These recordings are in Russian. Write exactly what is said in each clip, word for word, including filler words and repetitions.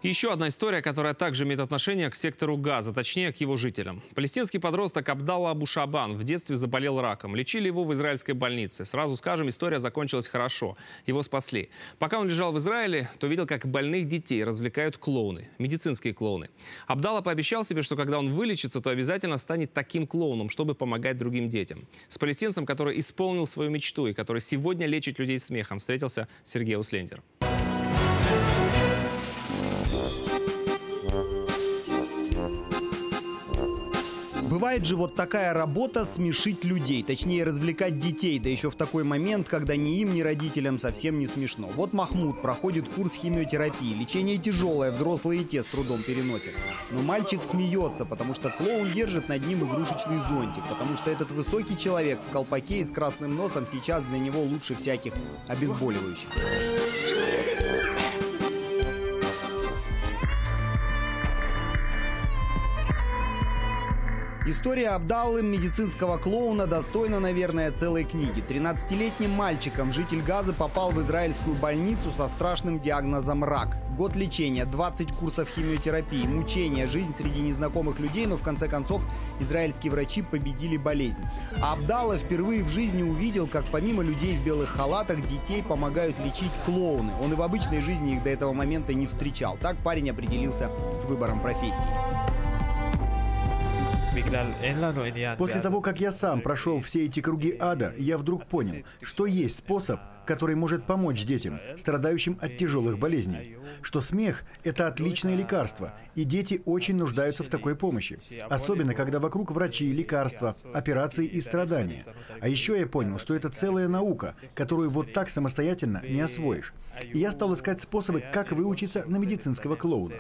И еще одна история, которая также имеет отношение к сектору Газа, точнее к его жителям. Палестинский подросток Абдалла Абу-Шабан в детстве заболел раком. Лечили его в израильской больнице. Сразу скажем, история закончилась хорошо. Его спасли. Пока он лежал в Израиле, то видел, как больных детей развлекают клоуны, медицинские клоуны. Абдалла пообещал себе, что когда он вылечится, то обязательно станет таким клоуном, чтобы помогать другим детям. С палестинцем, который исполнил свою мечту и который сегодня лечит людей смехом, встретился Сергей Услендер. Бывает же вот такая работа — смешить людей, точнее развлекать детей, да еще в такой момент, когда ни им, ни родителям совсем не смешно. Вот Махмуд проходит курс химиотерапии, лечение тяжелое, взрослые и те с трудом переносят. Но мальчик смеется, потому что клоун держит над ним игрушечный зонтик, потому что этот высокий человек в колпаке и с красным носом сейчас для него лучше всяких обезболивающих. История Абдаллы, медицинского клоуна, достойна, наверное, целой книги. тринадцатилетним мальчиком житель Газы попал в израильскую больницу со страшным диагнозом рак. Год лечения, двадцать курсов химиотерапии, мучения, жизнь среди незнакомых людей, но в конце концов израильские врачи победили болезнь. А Абдалла впервые в жизни увидел, как помимо людей в белых халатах детей помогают лечить клоуны. Он и в обычной жизни их до этого момента не встречал. Так парень определился с выбором профессии. После того, как я сам прошел все эти круги ада, я вдруг понял, что есть способ, который может помочь детям, страдающим от тяжелых болезней. Что смех – это отличное лекарство, и дети очень нуждаются в такой помощи. Особенно, когда вокруг врачи, лекарства, операции и страдания. А еще я понял, что это целая наука, которую вот так самостоятельно не освоишь. И я стал искать способы, как выучиться на медицинского клоуна.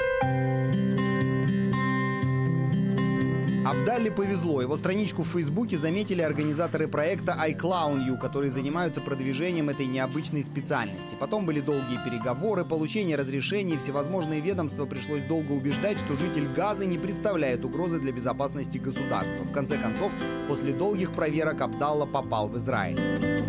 Абдалле повезло. Его страничку в Фейсбуке заметили организаторы проекта I Clown You, которые занимаются продвижением этой необычной специальности. Потом были долгие переговоры, получение разрешений. Всевозможные ведомства пришлось долго убеждать, что житель Газы не представляет угрозы для безопасности государства. В конце концов, после долгих проверок Абдалла попал в Израиль.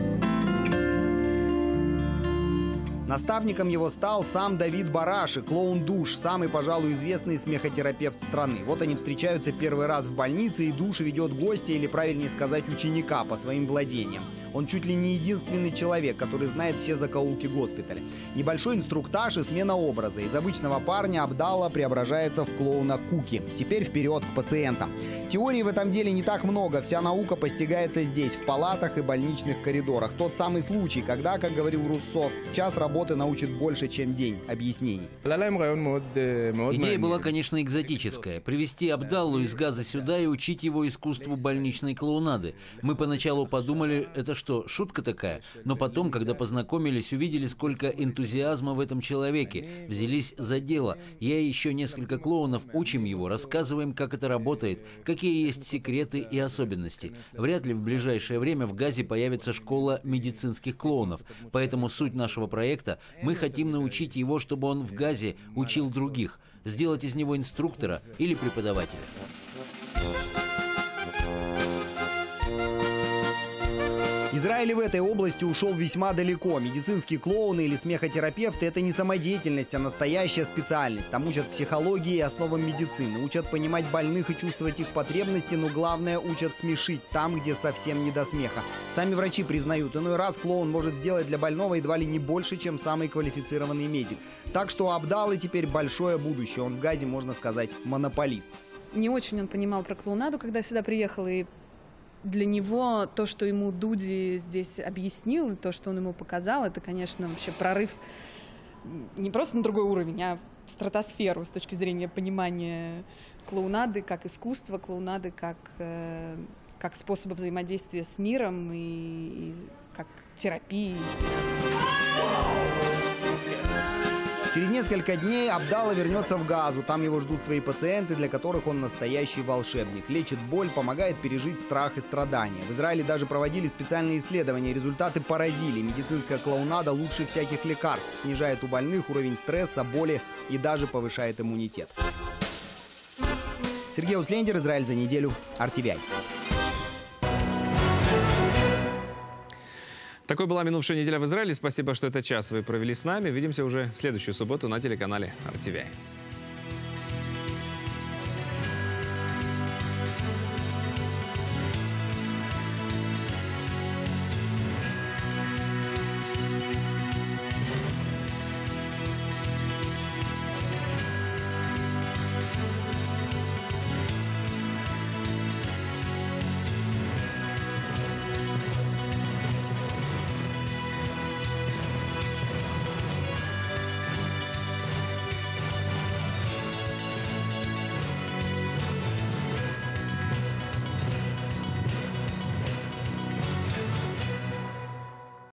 Наставником его стал сам Давид Бараши, клоун Душ, самый, пожалуй, известный смехотерапевт страны. Вот они встречаются первый раз в больнице, и Душ ведет гостя, или правильнее сказать, ученика, по своим владениям. Он чуть ли не единственный человек, который знает все закоулки госпиталя. Небольшой инструктаж и смена образа. Из обычного парня Абдалла преображается в клоуна Куки. Теперь вперед к пациентам. Теории в этом деле не так много. Вся наука постигается здесь, в палатах и больничных коридорах. Тот самый случай, когда, как говорил Руссо, час работы научит больше, чем день объяснений. Идея была, конечно, экзотическая. Привезти Абдаллу из Газа сюда и учить его искусству больничной клоунады. Мы поначалу подумали, это что, шутка такая? Но потом, когда познакомились, увидели, сколько энтузиазма в этом человеке. Взялись за дело. Я и еще несколько клоунов учим его, рассказываем, как это работает, какие есть секреты и особенности. Вряд ли в ближайшее время в Газе появится школа медицинских клоунов. Поэтому суть нашего проекта – мы хотим научить его, чтобы он в Газе учил других, сделать из него инструктора или преподавателя. Израиль в этой области ушел весьма далеко. Медицинские клоуны или смехотерапевты – это не самодеятельность, а настоящая специальность. Там учат психологии и основам медицины, учат понимать больных и чувствовать их потребности, но главное – учат смешить там, где совсем не до смеха. Сами врачи признают, иной раз клоун может сделать для больного едва ли не больше, чем самый квалифицированный медик. Так что у Абдаллы теперь большое будущее. Он в Газе, можно сказать, монополист. Не очень он понимал про клоунаду, когда сюда приехал, и для него то, что ему Дуди здесь объяснил, то, что он ему показал, это, конечно, вообще прорыв не просто на другой уровень, а в стратосферу с точки зрения понимания клоунады как искусства, клоунады как, э, как способа взаимодействия с миром и, и как терапии. Через несколько дней Абдалла вернется в Газу. Там его ждут свои пациенты, для которых он настоящий волшебник. Лечит боль, помогает пережить страх и страдания. В Израиле даже проводили специальные исследования. Результаты поразили. Медицинская клоунада лучше всяких лекарств. Снижает у больных уровень стресса, боли и даже повышает иммунитет. Сергей Услендер, Израиль за неделю, ар ти ви ай. Такой была минувшая неделя в Израиле. Спасибо, что этот час вы провели с нами. Увидимся уже в следующую субботу на телеканале эр ти ви ай.